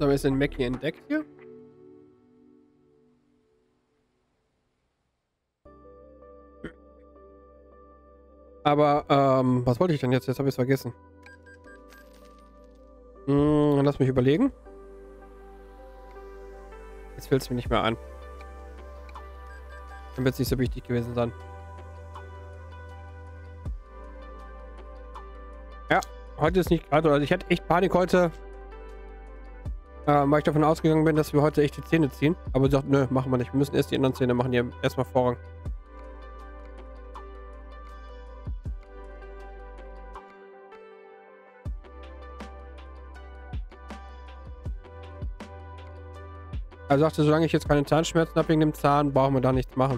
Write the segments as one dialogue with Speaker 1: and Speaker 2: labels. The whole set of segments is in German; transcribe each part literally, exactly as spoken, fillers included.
Speaker 1: Haben wir jetzt den Mac hier entdeckt hier? Aber, ähm, was wollte ich denn jetzt? Jetzt habe ich es vergessen. Hm, lass mich überlegen. Jetzt fällt es mir nicht mehr an. Dann wird es nicht so wichtig gewesen sein. Ja, heute ist nicht... Also, ich hatte echt Panik heute, äh, weil ich davon ausgegangen bin, dass wir heute echt die Zähne ziehen. Aber sie sagt, nö, machen wir nicht. Wir müssen erst die anderen Zähne machen, die haben erstmal Vorrang. Er sagte, solange ich jetzt keine Zahnschmerzen habe wegen dem Zahn, brauchen wir da nichts machen.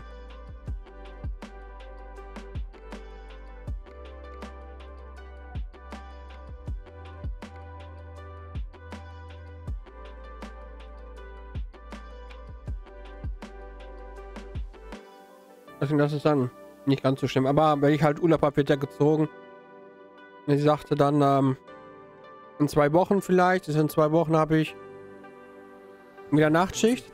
Speaker 1: Deswegen, das ist dann nicht ganz so schlimm. Aber wenn ich halt Urlaub habe, wird ja gezogen. Und sie sagte dann, ähm, in zwei Wochen vielleicht, ist in zwei Wochen habe ich wieder Nachtschicht.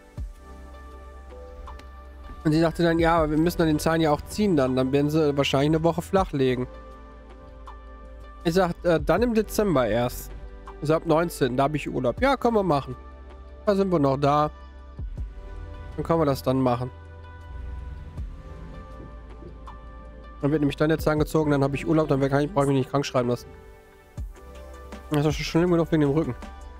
Speaker 1: Und sie sagte dann, ja, aber wir müssen dann den Zahn ja auch ziehen dann. Dann werden sie wahrscheinlich eine Woche flach legen. Ich sagte, äh, dann im Dezember erst. Also ab neunzehnten Da habe ich Urlaub. Ja, können wir machen. Da sind wir noch da. Dann können wir das dann machen. Dann wird nämlich dann der Zahn gezogen, dann habe ich Urlaub, dann brauche ich mich nicht krank schreiben lassen. Das ist schon schlimm genug wegen dem Rücken.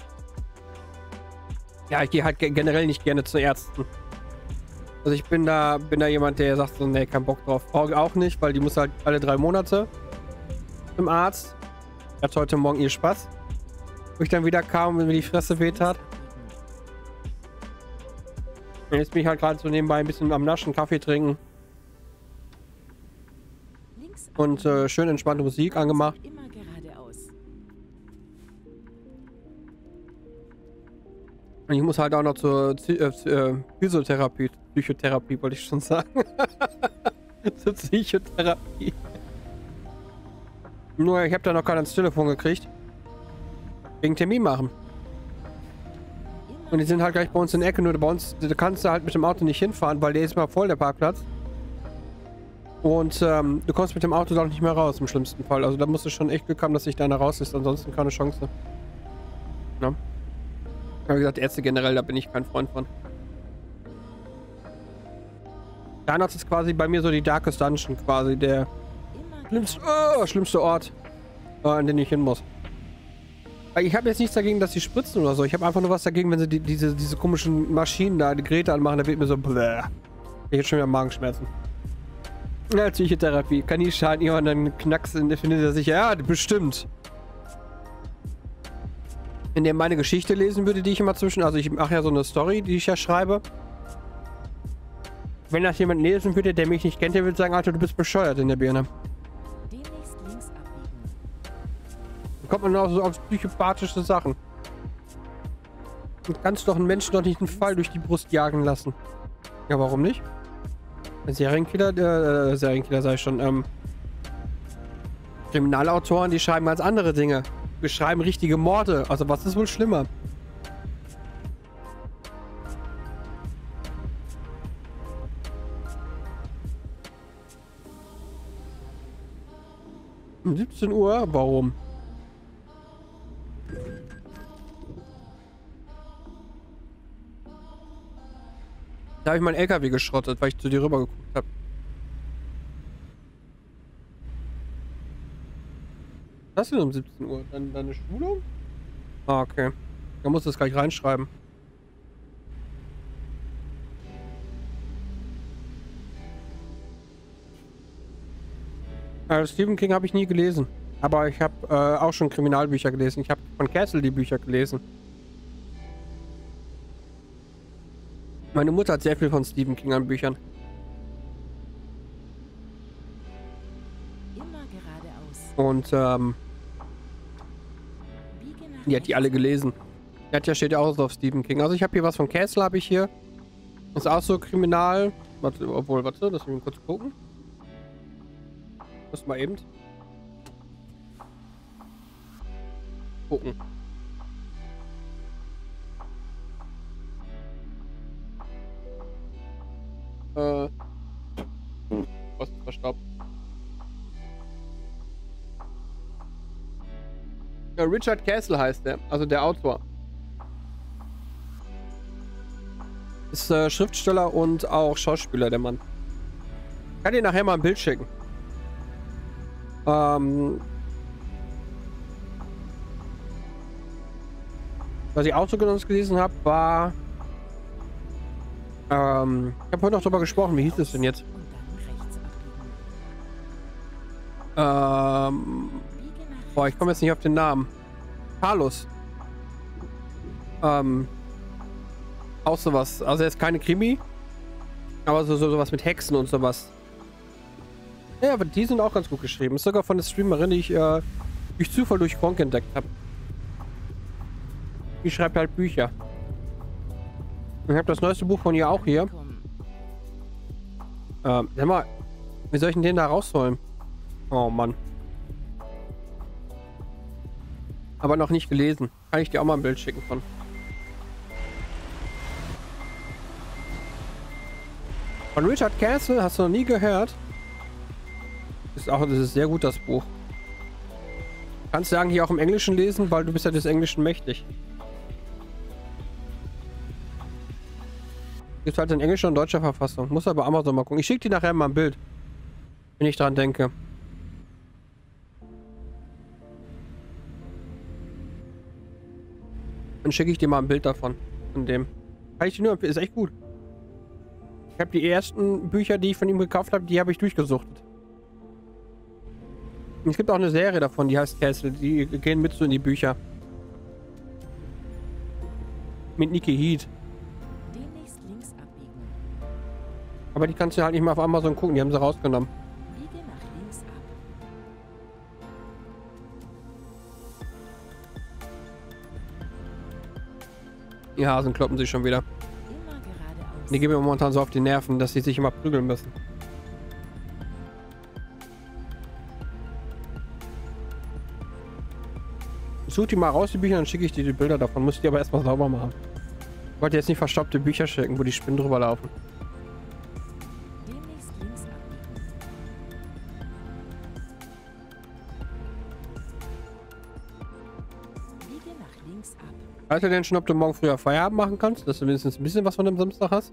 Speaker 1: Ja, ich gehe halt generell nicht gerne zu Ärzten. Also ich bin da, bin da jemand, der sagt so, nee, kein Bock drauf. Brauche ich auch nicht, weil die muss halt alle drei Monate zum Arzt. Hat heute Morgen ihr Spaß. Wo ich dann wieder kam und mir die Fresse weht hat. Und jetzt bin ich halt gerade so nebenbei ein bisschen am Naschen, Kaffee trinken. Und äh, schön entspannte Musik angemacht.
Speaker 2: Immer geradeaus.
Speaker 1: Und ich muss halt auch noch zur äh, äh, Physiotherapie, Psychotherapie wollte ich schon sagen. Zur Psychotherapie. Nur ich habe da noch keinen ans Telefon gekriegt. Wegen Termin machen. Und die sind halt gleich bei uns in der Ecke, nur bei uns, da kannst du halt mit dem Auto nicht hinfahren, weil der ist mal voll, der Parkplatz. Und ähm, du kommst mit dem Auto doch nicht mehr raus, im schlimmsten Fall. Also da musst du schon echt Glück haben, dass sich deiner raus ist, ansonsten keine Chance. Ja. Wie gesagt, Ärzte generell, da bin ich kein Freund von. Zahnarzt ist quasi bei mir so die Darkest Dungeon, quasi der schlimmste, oh, schlimmste Ort, äh, an den ich hin muss. Weil ich habe jetzt nichts dagegen, dass sie spritzen oder so. Ich habe einfach nur was dagegen, wenn sie die, diese, diese komischen Maschinen da, die Geräte anmachen, da wird mir so bläh. Ich hätte schon wieder Magenschmerzen. Ja, Psychotherapie. Kann nie schaden, jemanden knacksen, findet er sich, ja, bestimmt. Wenn der meine Geschichte lesen würde, die ich immer zwischen, also ich mache ja so eine Story, die ich ja schreibe. Wenn das jemand lesen würde, der mich nicht kennt, der würde sagen, Alter, du bist bescheuert in der Birne.
Speaker 2: Demnächst links abbiegen.
Speaker 1: Da kommt man auch so auf psychopathische Sachen. Du kannst doch einen Menschen doch nicht einen Fall durch die Brust jagen lassen. Ja, warum nicht? Serienkiller, äh, Serienkiller sei schon, ähm, Kriminalautoren, die schreiben ganz andere Dinge. Wir schreiben richtige Morde. Also was ist wohl schlimmer? Um siebzehn Uhr? Warum? Da habe ich meinen L K W geschrottet, weil ich zu dir rüber geguckt habe. Was ist denn um siebzehn Uhr? Dann deine Schulung? Ah, okay. Dann musst du das gleich reinschreiben. Also Stephen King habe ich nie gelesen. Aber ich habe äh, auch schon Kriminalbücher gelesen. Ich habe von Castle die Bücher gelesen. Meine Mutter hat sehr viel von Stephen King an Büchern.
Speaker 2: Immer geradeaus.
Speaker 1: Und ähm, die hat die alle gelesen. Die hat ja, steht ja auch so auf Stephen King. Also ich habe hier was von Castle, habe ich hier. Ist auch so kriminal. Warte, obwohl, warte, lass mich mal kurz gucken. Muss mal eben gucken. Ja, Richard Castle heißt der, also der Autor. Ist äh, Schriftsteller und auch Schauspieler, der Mann. Ich kann dir nachher mal ein Bild schicken. Ähm, was ich auch so ganz gelesen habe, war... Ähm, ich habe heute noch drüber gesprochen. Wie hieß es denn jetzt?
Speaker 2: Und dann rechts abbiegen.
Speaker 1: Ähm,
Speaker 2: Biege nach
Speaker 1: boah, ich komme jetzt nicht auf den Namen. Carlos. Ähm, auch sowas. Also jetzt keine Krimi, aber so, so sowas mit Hexen und sowas. Ja, aber die sind auch ganz gut geschrieben. Ist sogar von der Streamerin, die ich äh, durch Zufall durch Gronk entdeckt habe. Die schreibt halt Bücher. Ich habe das neueste Buch von ihr auch hier.
Speaker 2: Komm.
Speaker 1: Ähm, sag mal, wie soll ich denn den da rausholen? Oh Mann. Aber noch nicht gelesen. Kann ich dir auch mal ein Bild schicken von. Von Richard Castle hast du noch nie gehört? Ist auch, das ist sehr gut, das Buch. Kannst du eigentlich auch im Englischen lesen, weil du bist ja des Englischen mächtig. Gibt halt in englischer und deutscher Verfassung. Muss aber Amazon mal gucken. Ich schicke dir nachher mal ein Bild. Wenn ich dran denke. Dann schicke ich dir mal ein Bild davon. Von dem. Kann ich dir nur empfehlen. Ist echt gut. Ich habe die ersten Bücher, die ich von ihm gekauft habe, die habe ich durchgesuchtet. Und es gibt auch eine Serie davon, die heißt Castle. Die gehen mit so in die Bücher. Mit Nikki Heat.
Speaker 2: Demnächst links abbiegen.
Speaker 1: Aber die kannst du halt nicht mal auf Amazon gucken. Die haben sie rausgenommen.
Speaker 2: Biege nach links ab.
Speaker 1: Die Hasen kloppen sich schon wieder.
Speaker 2: Immer geradeaus.
Speaker 1: Die gehen mir momentan so auf die Nerven, dass sie sich immer prügeln müssen. Ich suche die mal raus, die Bücher, dann schicke ich dir die Bilder davon. Muss ich die aber erstmal sauber machen. Ich wollte jetzt nicht verstaubte Bücher schicken, wo die Spinnen drüber laufen.
Speaker 2: Demnächst links abbiegen. Biege nach links ab.
Speaker 1: Weißt du denn schon, ob du morgen früher Feierabend machen kannst? Dass du wenigstens ein bisschen was von dem Samstag hast?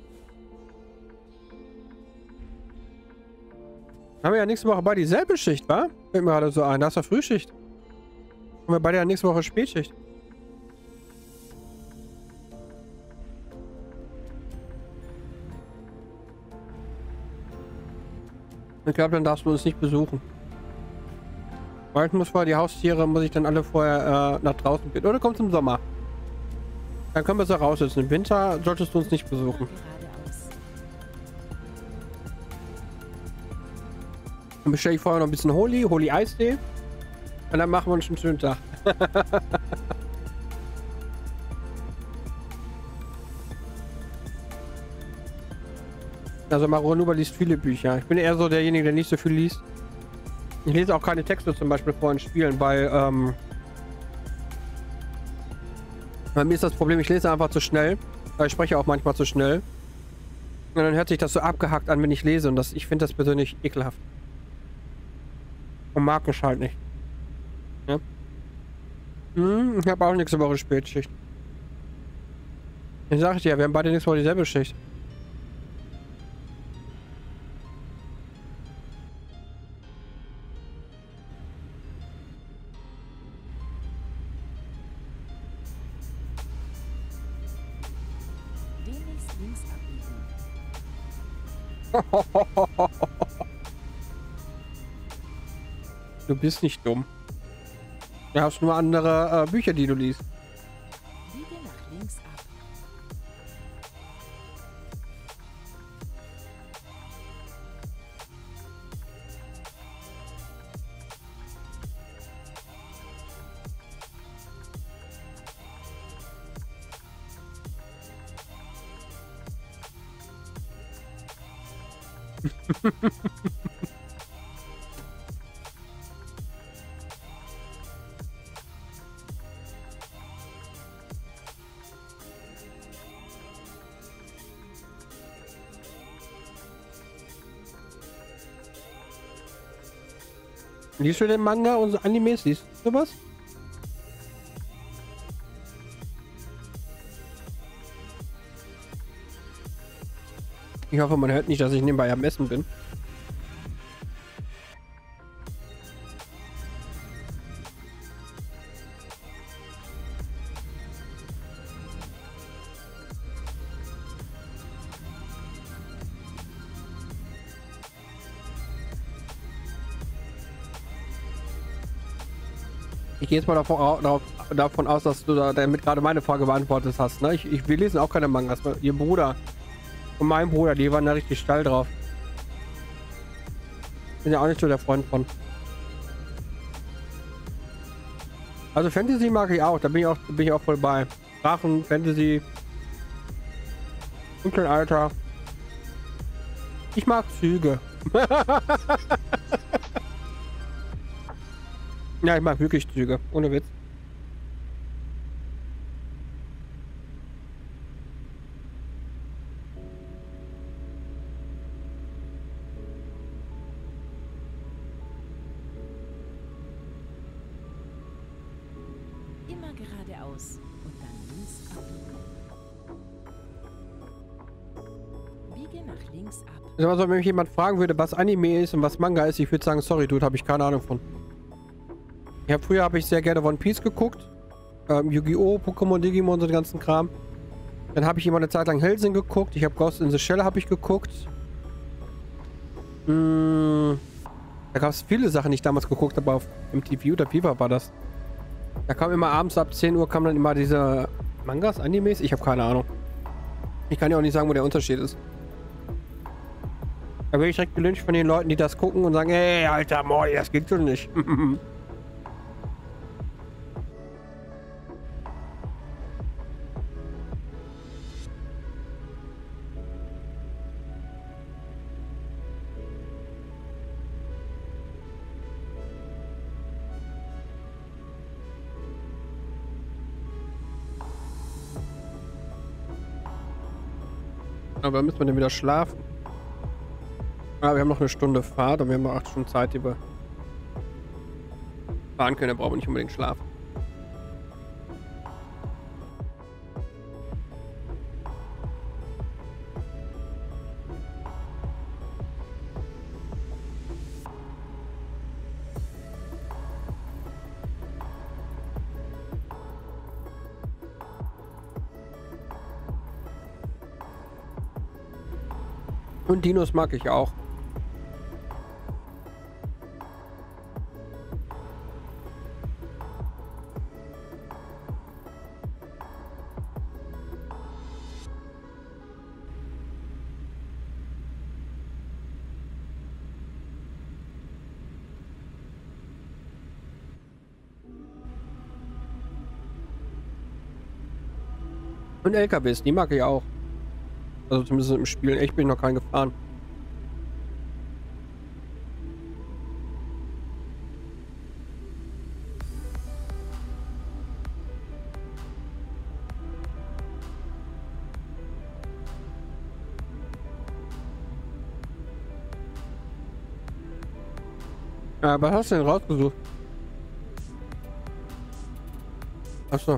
Speaker 1: Haben wir ja nächste Woche bei dieselbe Schicht, wa? Fällt mir gerade so ein. Da ist ja Frühschicht. Haben wir beide ja nächste Woche Spätschicht. Ich glaube, dann darfst du uns nicht besuchen. Weil ich muss vorher die Haustiere, muss ich dann alle vorher äh, nach draußen gehen. Oder kommt im Sommer. Dann können wir so raussitzen. Im Winter solltest du uns nicht besuchen.
Speaker 2: Geradeaus.
Speaker 1: Dann bestelle ich vorher noch ein bisschen Holi, Holi Eistee. Und dann machen wir uns einen schönen Tag. Also Maruanuba liest viele Bücher. Ich bin eher so derjenige, der nicht so viel liest. Ich lese auch keine Texte zum Beispiel vor den Spielen, weil ähm, bei mir ist das Problem, ich lese einfach zu schnell. Ich spreche auch manchmal zu schnell. Und dann hört sich das so abgehackt an, wenn ich lese. Und das, ich finde das persönlich ekelhaft. Und mag es halt nicht. Ja. Hm, ich habe auch nächste Woche Spätschicht. Ich sage dir ja, wir haben beide nächste Woche dieselbe Schicht.
Speaker 2: Demnächst links abbiegen.
Speaker 1: Du bist nicht dumm. Du hast nur andere äh, Bücher, die du liest.
Speaker 2: Biege nach links ab.
Speaker 1: Liest du den Manga und so Animes? Liest du was? Ich hoffe, man hört nicht, dass ich nebenbei am Essen bin. Ich gehe jetzt mal davon, au- darauf, davon aus, dass du da damit gerade meine Frage beantwortet hast. Ne? Ich, ich, wir lesen auch keine Mangas. Ihr Bruder und mein Bruder, die waren da richtig steil drauf. Bin ja auch nicht so der Freund von. Also Fantasy mag ich auch. Da bin ich auch, bin ich auch voll bei. Drachen, Fantasy, Dunkelalter. Ich mag Züge. Ja, ich mag wirklich Züge. Ohne Witz.
Speaker 2: Immer geradeaus und dann links abbiegen. Biege nach links ab.
Speaker 1: Also, wenn mich jemand fragen würde, was Anime ist und was Manga ist, ich würde sagen, sorry, Dude, habe ich keine Ahnung von. Ja, früher habe ich sehr gerne One Piece geguckt. Ähm, Yu-Gi-Oh!, Pokémon, Digimon, so den ganzen Kram. Dann habe ich immer eine Zeit lang Hellsing geguckt. Ich habe Ghost in the Shell habe ich geguckt. Mmh, da gab es viele Sachen, die ich damals geguckt habe auf M T V oder Viva war das. Da kam immer abends ab zehn Uhr kam dann immer diese Mangas, Animes. Ich habe keine Ahnung. Ich kann ja auch nicht sagen, wo der Unterschied ist. Da werde ich direkt gelyncht von den Leuten, die das gucken und sagen, ey, alter Moi, das geht schon nicht. Aber müssen wir denn wieder schlafen? Ah, wir haben noch eine Stunde Fahrt und wir haben noch acht Stunden Zeit, die wir fahren können. Da brauchen wir nicht unbedingt schlafen. Und Dinos mag ich auch. Und L K Ws, die mag ich auch. Also zumindest im Spielen. Ich bin noch keinen gefahren. Ja, was hast du denn rausgesucht? Achso.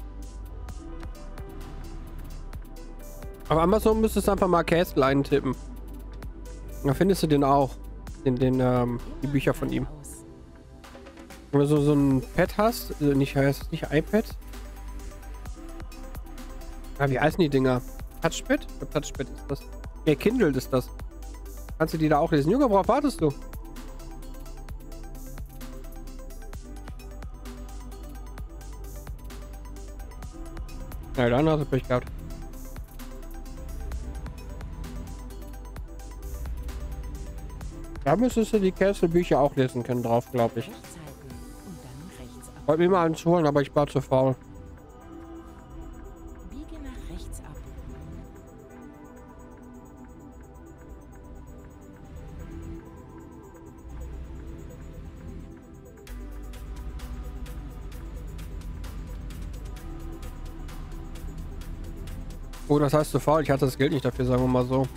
Speaker 1: Auf Amazon müsstest du einfach mal Castle eintippen. Da findest du den auch. Den, den, ähm, die Bücher von ihm. Wenn du so, so ein Pad hast, also nicht heißt es nicht iPad? Ah, wie heißen die Dinger? Touchpad? Ich glaub, Touchpad ist das. Ja, Kindle ist das. Kannst du die da auch lesen? Junge, worauf wartest du? Ja, dann hast du Pech gehabt. Da müsstest du die Castle-Bücher auch lesen können drauf, glaube ich.
Speaker 2: Rechts halten und dann rechts ab.
Speaker 1: Wollte mir mal eins holen, aber ich war zu faul.
Speaker 2: Biege nach rechts ab.
Speaker 1: Oh, das heißt zu faul. Ich hatte das Geld nicht dafür, sagen wir mal so.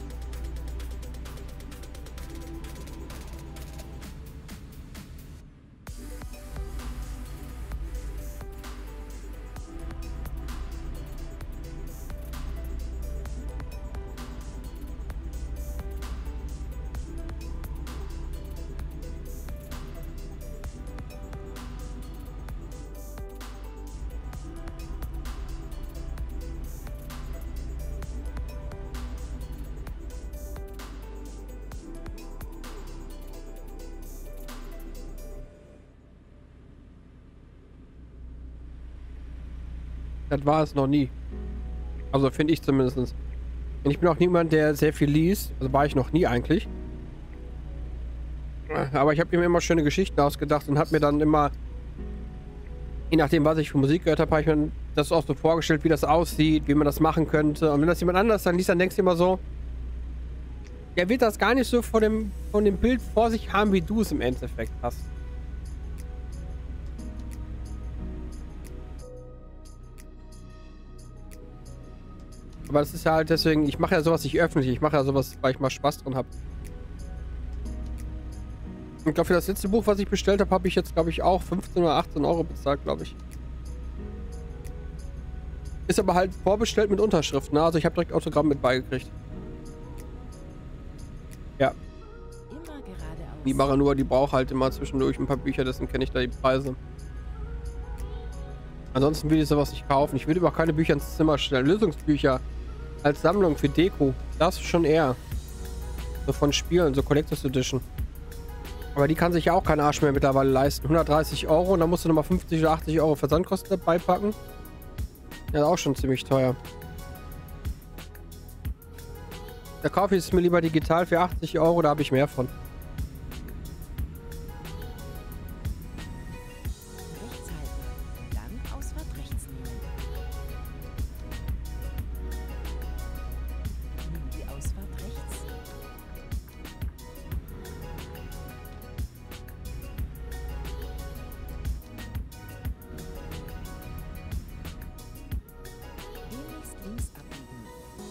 Speaker 1: Das war es noch nie. Also finde ich zumindest. Und ich bin auch niemand, der sehr viel liest. Also war ich noch nie eigentlich. Aber ich habe mir immer schöne Geschichten ausgedacht und habe mir dann immer, je nachdem, was ich für Musik gehört habe, habe ich mir das auch so vorgestellt, wie das aussieht, wie man das machen könnte. Und wenn das jemand anders dann liest, dann denkst du immer so, der wird das gar nicht so von dem, von dem Bild vor sich haben, wie du es im Endeffekt hast. Aber das ist ja halt deswegen, ich mache ja sowas nicht öffentlich, ich mache ja sowas, weil ich mal Spaß dran habe. Ich glaube, für das letzte Buch, was ich bestellt habe, habe ich jetzt, glaube ich, auch fünfzehn oder achtzehn Euro bezahlt, glaube ich. Ist aber halt vorbestellt mit Unterschrift, ne? Also ich habe direkt Autogramm mit beigekriegt. Ja.
Speaker 2: Immer geradeaus.
Speaker 1: Die machen nur, die braucht halt immer zwischendurch ein paar Bücher, deswegen kenne ich da die Preise. Ansonsten will ich sowas nicht kaufen. Ich würde aber keine Bücher ins Zimmer stellen. Lösungsbücher als Sammlung für Deko, das schon eher. So von Spielen, so Collectors Edition. Aber die kann sich ja auch kein Arsch mehr mittlerweile leisten. hundertdreißig Euro und dann musst du nochmal fünfzig oder achtzig Euro Versandkosten dabei packen. Ja, auch schon ziemlich teuer. Da kaufe ich es mir lieber digital für achtzig Euro, da habe ich mehr von.
Speaker 2: Rechts halten. Dann Ausfahrt rechts nehmen. Nimm die Ausfahrt rechts. Demnächst links abbiegen.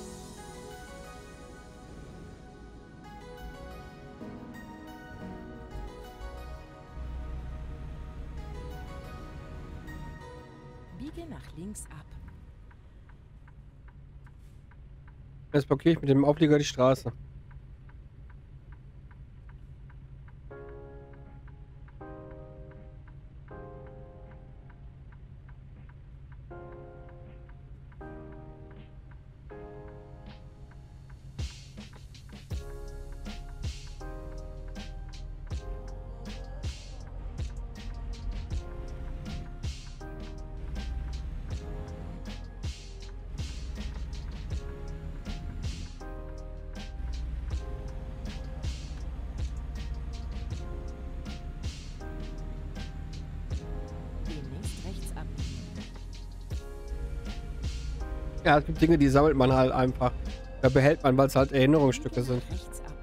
Speaker 2: Biege nach links ab.
Speaker 1: Jetzt blockiere ich mit dem Auflieger die Straße.
Speaker 2: Demnächst rechts abbiegen.
Speaker 1: Ja, es gibt Dinge, die sammelt man halt einfach. Da behält man, weil es halt Erinnerungsstücke sind.
Speaker 2: Rechts ab.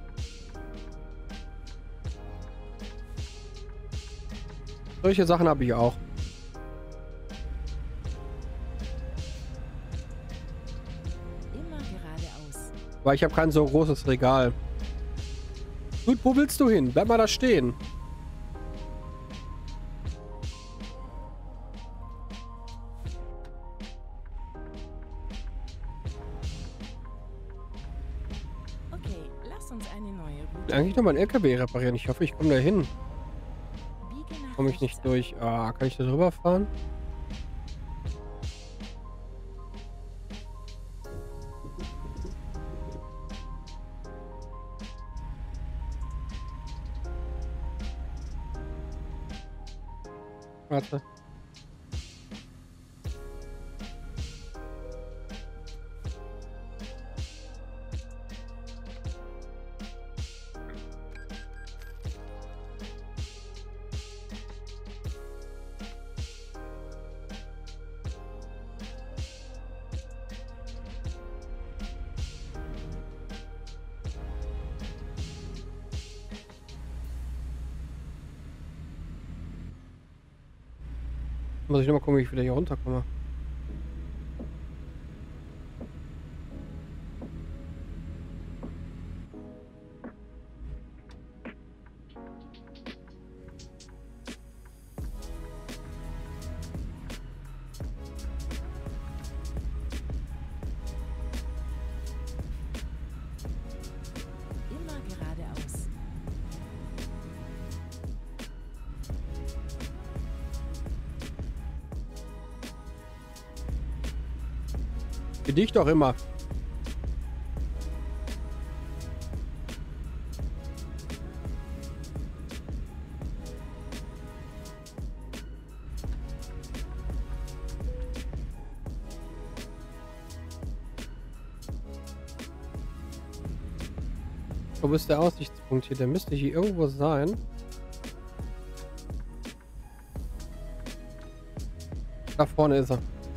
Speaker 1: Solche Sachen habe ich auch.
Speaker 2: Immer geradeaus.
Speaker 1: Weil ich habe kein so großes Regal. Gut, wo willst du hin? Bleib mal da stehen.
Speaker 2: Okay, lass uns eine neue Route.
Speaker 1: Eigentlich noch mal ein L K W reparieren. Ich hoffe, ich komme da hin.
Speaker 2: Biege nach
Speaker 1: Komme ich
Speaker 2: rechts
Speaker 1: nicht
Speaker 2: ab.
Speaker 1: durch. Ah, kann ich da drüber fahren? Warte. Muss ich noch mal gucken, wie ich wieder hier runterkomme.
Speaker 2: Immer geradeaus.
Speaker 1: Für dich doch immer. Wo ist der Aussichtspunkt hier? Der müsste hier irgendwo sein. Da vorne ist er.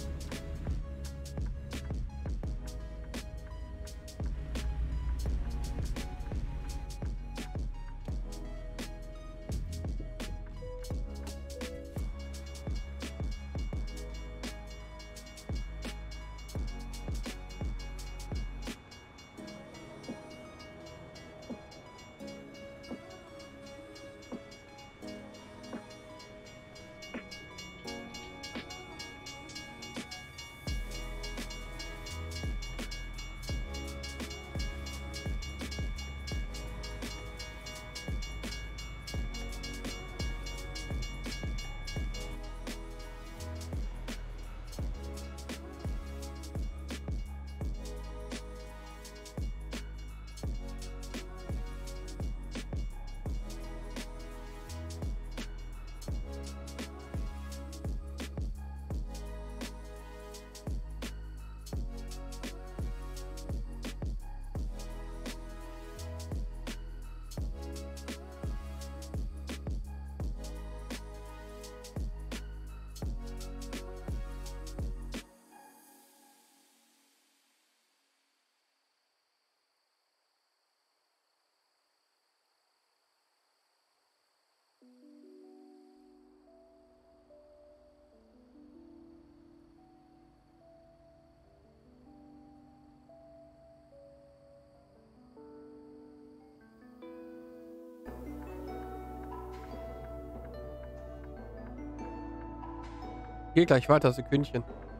Speaker 1: Geh gleich weiter, Sekündchen.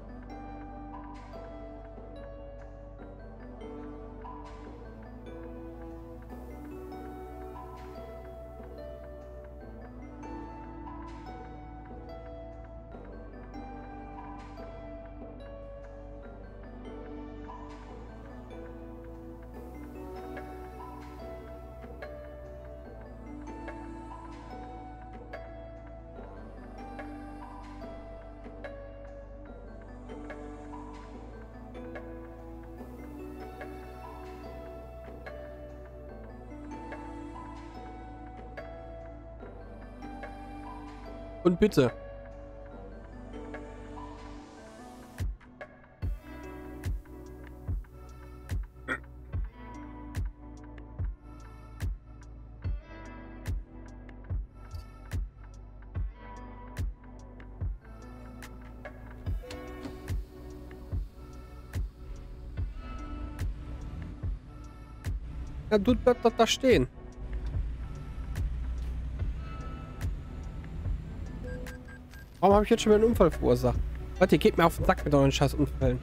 Speaker 1: Und bitte. Ja, du bleib doch da stehen. Warum habe ich jetzt schon wieder einen Unfall verursacht? Leute, ihr geht mir auf den Sack mit euren scheiß Unfällen.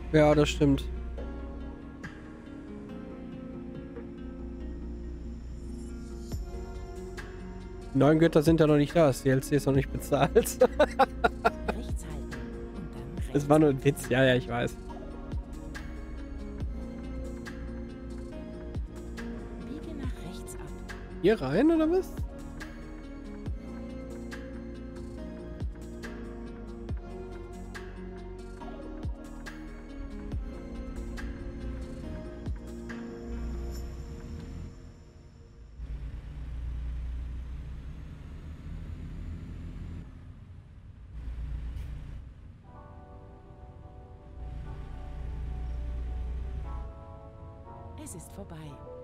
Speaker 1: Ja, das stimmt. Die neuen Götter sind ja noch nicht da. Das D L C ist noch nicht bezahlt.
Speaker 2: Rechts halten und dann rechts.
Speaker 1: Es war nur ein Witz. Ja, ja, ich weiß.
Speaker 2: Biege nach rechts ab.
Speaker 1: Hier rein, oder was?
Speaker 2: Es ist vorbei.